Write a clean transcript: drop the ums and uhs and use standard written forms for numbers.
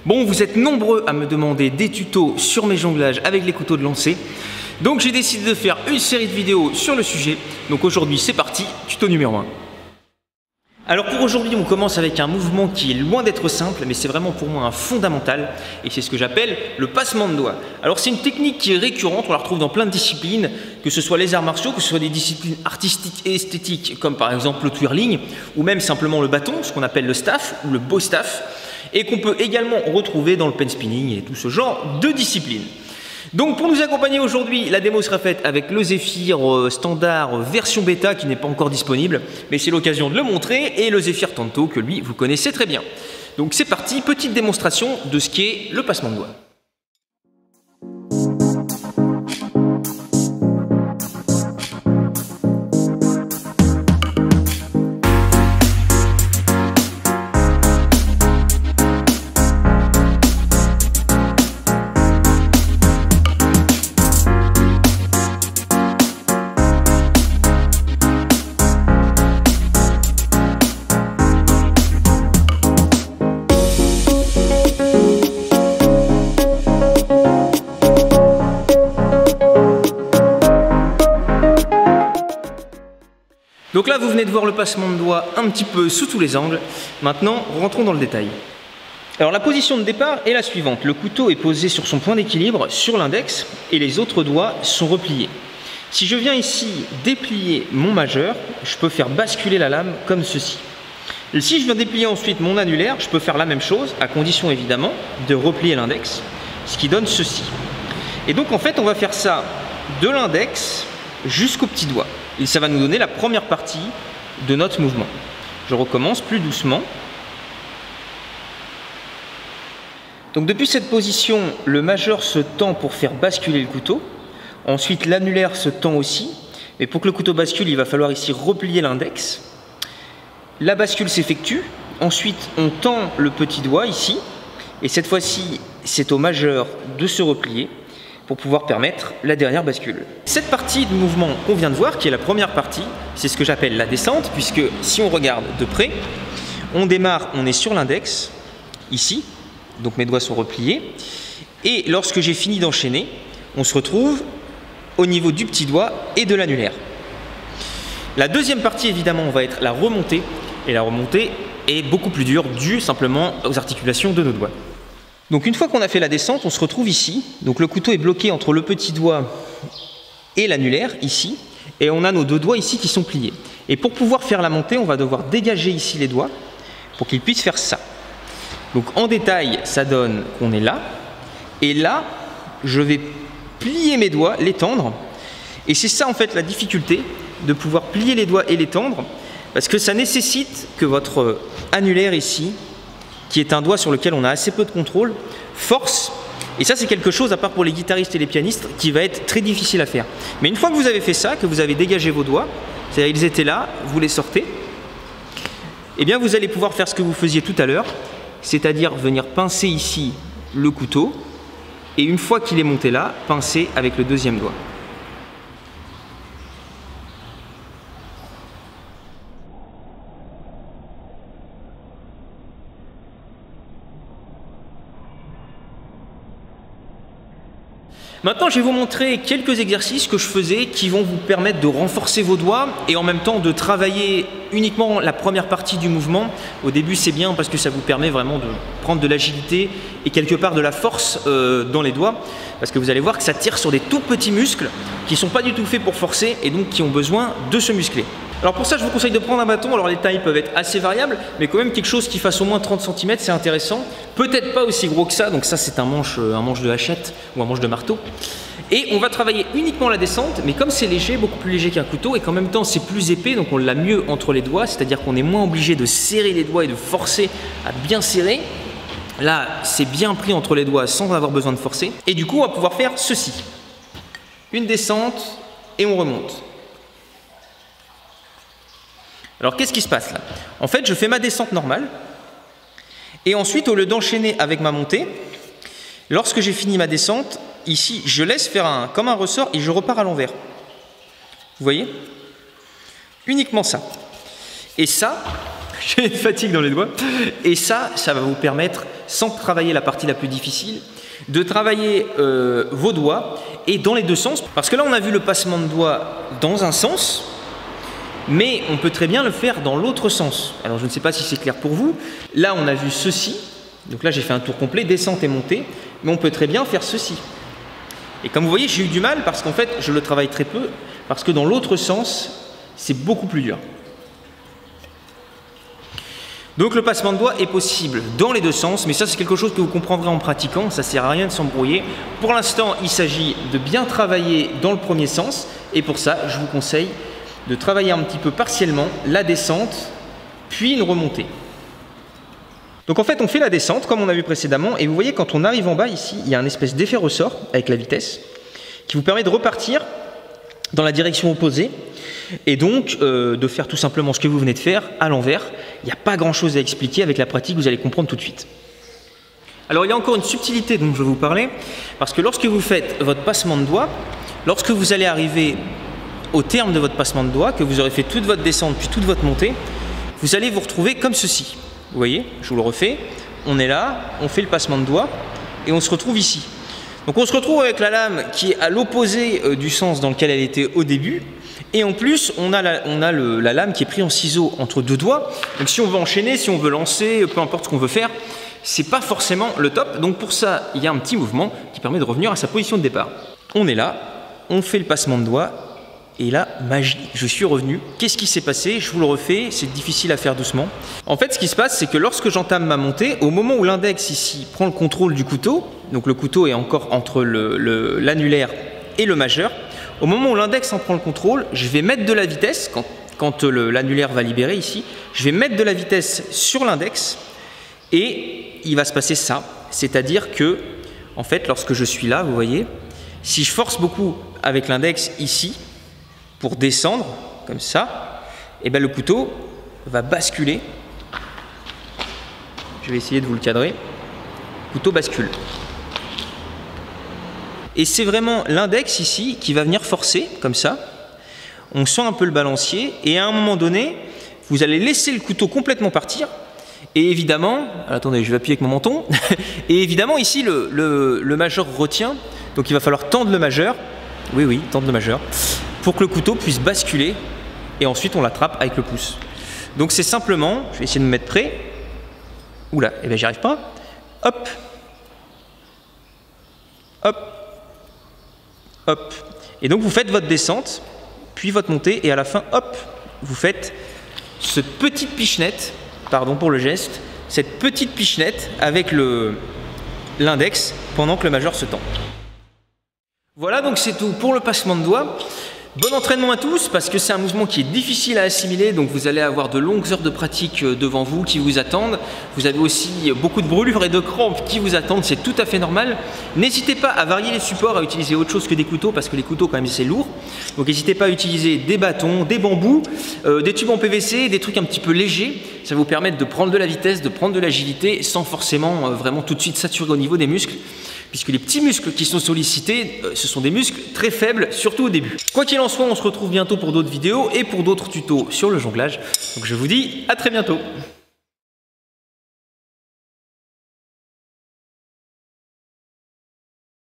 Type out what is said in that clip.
Bon, vous êtes nombreux à me demander des tutos sur mes jonglages avec les couteaux de lancer. Donc j'ai décidé de faire une série de vidéos sur le sujet. Donc aujourd'hui c'est parti, tuto numéro 1. Alors pour aujourd'hui on commence avec un mouvement qui est loin d'être simple, mais c'est vraiment pour moi un fondamental, et c'est ce que j'appelle le passement de doigts. Alors c'est une technique qui est récurrente, on la retrouve dans plein de disciplines, que ce soit les arts martiaux, que ce soit des disciplines artistiques et esthétiques, comme par exemple le twirling, ou même simplement le bâton, ce qu'on appelle le staff, ou le bow staff, et qu'on peut également retrouver dans le pen spinning et tout ce genre de disciplines. Donc pour nous accompagner aujourd'hui, la démo sera faite avec le Zephyr standard version bêta qui n'est pas encore disponible, mais c'est l'occasion de le montrer, et le Zephyr Tanto que lui vous connaissez très bien. Donc c'est parti, petite démonstration de ce qu'est le passement de doigts. Donc là, vous venez de voir le passement de doigts un petit peu sous tous les angles. Maintenant, rentrons dans le détail. Alors la position de départ est la suivante. Le couteau est posé sur son point d'équilibre, sur l'index, et les autres doigts sont repliés. Si je viens ici déplier mon majeur, je peux faire basculer la lame comme ceci. Et si je viens déplier ensuite mon annulaire, je peux faire la même chose, à condition évidemment de replier l'index, ce qui donne ceci. Et donc en fait, on va faire ça de l'index jusqu'au petit doigt. Et ça va nous donner la première partie de notre mouvement. Je recommence plus doucement. Donc depuis cette position, le majeur se tend pour faire basculer le couteau. Ensuite, l'annulaire se tend aussi. Mais pour que le couteau bascule, il va falloir ici replier l'index. La bascule s'effectue. Ensuite, on tend le petit doigt ici. Et cette fois-ci, c'est au majeur de se replier pour pouvoir permettre la dernière bascule. Cette partie du mouvement qu'on vient de voir, qui est la première partie, c'est ce que j'appelle la descente, puisque si on regarde de près, on démarre, on est sur l'index, ici, donc mes doigts sont repliés, et lorsque j'ai fini d'enchaîner, on se retrouve au niveau du petit doigt et de l'annulaire. La deuxième partie, évidemment, va être la remontée, et la remontée est beaucoup plus dure, due simplement aux articulations de nos doigts. Donc une fois qu'on a fait la descente, on se retrouve ici. Donc le couteau est bloqué entre le petit doigt et l'annulaire, ici. Et on a nos deux doigts ici qui sont pliés. Et pour pouvoir faire la montée, on va devoir dégager ici les doigts pour qu'ils puissent faire ça. Donc en détail, ça donne qu'on est là. Et là, je vais plier mes doigts, les tendre. Et c'est ça en fait la difficulté, de pouvoir plier les doigts et les tendre. Parce que ça nécessite que votre annulaire ici, qui est un doigt sur lequel on a assez peu de contrôle, force, et ça c'est quelque chose, à part pour les guitaristes et les pianistes, qui va être très difficile à faire. Mais une fois que vous avez fait ça, que vous avez dégagé vos doigts, c'est-à-dire ils étaient là, vous les sortez, et bien vous allez pouvoir faire ce que vous faisiez tout à l'heure, c'est-à-dire venir pincer ici le couteau, et une fois qu'il est monté là, pincer avec le deuxième doigt. Maintenant, je vais vous montrer quelques exercices que je faisais qui vont vous permettre de renforcer vos doigts et en même temps de travailler uniquement la première partie du mouvement. Au début, c'est bien parce que ça vous permet vraiment de prendre de l'agilité et quelque part de la force dans les doigts, parce que vous allez voir que ça tire sur des tout petits muscles qui ne sont pas du tout faits pour forcer et donc qui ont besoin de se muscler. Alors pour ça, je vous conseille de prendre un bâton. Alors les tailles peuvent être assez variables, mais quand même quelque chose qui fasse au moins 30 cm, c'est intéressant. Peut-être pas aussi gros que ça, donc ça c'est un manche de hachette ou un manche de marteau. Et on va travailler uniquement la descente, mais comme c'est léger, beaucoup plus léger qu'un couteau, et qu'en même temps c'est plus épais, donc on l'a mieux entre les doigts, c'est-à-dire qu'on est moins obligé de serrer les doigts et de forcer à bien serrer. Là, c'est bien pris entre les doigts sans avoir besoin de forcer. Et du coup, on va pouvoir faire ceci. Une descente et on remonte. Alors qu'est-ce qui se passe là? En fait, je fais ma descente normale et ensuite, au lieu d'enchaîner avec ma montée, lorsque j'ai fini ma descente, ici, je laisse faire comme un ressort et je repars à l'envers. Vous voyez? Uniquement ça. Et ça, j'ai une fatigue dans les doigts. Et ça va vous permettre, sans travailler la partie la plus difficile, de travailler vos doigts et dans les deux sens. Parce que là, on a vu le passement de doigts dans un sens, mais on peut très bien le faire dans l'autre sens. Alors, je ne sais pas si c'est clair pour vous. Là, on a vu ceci. Donc là, j'ai fait un tour complet, descente et montée. Mais on peut très bien faire ceci. Et comme vous voyez, j'ai eu du mal parce qu'en fait, je le travaille très peu. Parce que dans l'autre sens, c'est beaucoup plus dur. Donc le passement de doigts est possible dans les deux sens, mais ça c'est quelque chose que vous comprendrez en pratiquant, ça ne sert à rien de s'embrouiller. Pour l'instant, il s'agit de bien travailler dans le premier sens, et pour ça, je vous conseille de travailler un petit peu partiellement la descente, puis une remontée. Donc en fait, on fait la descente comme on a vu précédemment, et vous voyez quand on arrive en bas ici, il y a un espèce d'effet ressort avec la vitesse, qui vous permet de repartir dans la direction opposée, et donc de faire tout simplement ce que vous venez de faire à l'envers. Il n'y a pas grand chose à expliquer, avec la pratique vous allez comprendre tout de suite. Alors il y a encore une subtilité dont je vais vous parler, parce que lorsque vous faites votre passement de doigts, lorsque vous allez arriver au terme de votre passement de doigts, que vous aurez fait toute votre descente puis toute votre montée, vous allez vous retrouver comme ceci. Vous voyez, je vous le refais, on est là, on fait le passement de doigts et on se retrouve ici. Donc on se retrouve avec la lame qui est à l'opposé du sens dans lequel elle était au début. Et en plus, on a la lame qui est prise en ciseau entre deux doigts. Donc si on veut enchaîner, si on veut lancer, peu importe ce qu'on veut faire, c'est pas forcément le top. Donc pour ça, il y a un petit mouvement qui permet de revenir à sa position de départ. On est là, on fait le passement de doigts. Et là, magie, je suis revenu. Qu'est-ce qui s'est passé? Je vous le refais, c'est difficile à faire doucement. En fait, ce qui se passe, c'est que lorsque j'entame ma montée, au moment où l'index ici prend le contrôle du couteau, donc le couteau est encore entre l'annulaire et le majeur, au moment où l'index en prend le contrôle, je vais mettre de la vitesse, quand l'annulaire va libérer ici, je vais mettre de la vitesse sur l'index et il va se passer ça. C'est-à-dire que, en fait, lorsque je suis là, vous voyez, si je force beaucoup avec l'index ici, pour descendre, comme ça, et bien le couteau va basculer. Je vais essayer de vous le cadrer. Le couteau bascule. Et c'est vraiment l'index ici qui va venir forcer, comme ça. On sent un peu le balancier, et à un moment donné, vous allez laisser le couteau complètement partir. Et évidemment, attendez, je vais appuyer avec mon menton. Et évidemment, ici, le majeur retient. Donc il va falloir tendre le majeur. Oui, tendre le majeur. Pour que le couteau puisse basculer et ensuite on l'attrape avec le pouce. Donc c'est simplement, je vais essayer de me mettre près. Oula, et bien j'y arrive pas. Hop, hop, hop. Et donc vous faites votre descente, puis votre montée et à la fin, hop, vous faites cette petite pichenette, pardon pour le geste, cette petite pichenette avec l'index pendant que le majeur se tend. Voilà, donc c'est tout pour le passement de doigts. Bon entraînement à tous, parce que c'est un mouvement qui est difficile à assimiler, donc vous allez avoir de longues heures de pratique devant vous qui vous attendent. Vous avez aussi beaucoup de brûlures et de crampes qui vous attendent, c'est tout à fait normal. N'hésitez pas à varier les supports, à utiliser autre chose que des couteaux, parce que les couteaux quand même c'est lourd. Donc n'hésitez pas à utiliser des bâtons, des bambous, des tubes en PVC, des trucs un petit peu légers. Ça va vous permettre de prendre de la vitesse, de prendre de l'agilité, sans forcément vraiment tout de suite saturer au niveau des muscles. Puisque les petits muscles qui sont sollicités, ce sont des muscles très faibles, surtout au début. Quoi qu'il en soit, on se retrouve bientôt pour d'autres vidéos et pour d'autres tutos sur le jonglage. Donc je vous dis à très bientôt.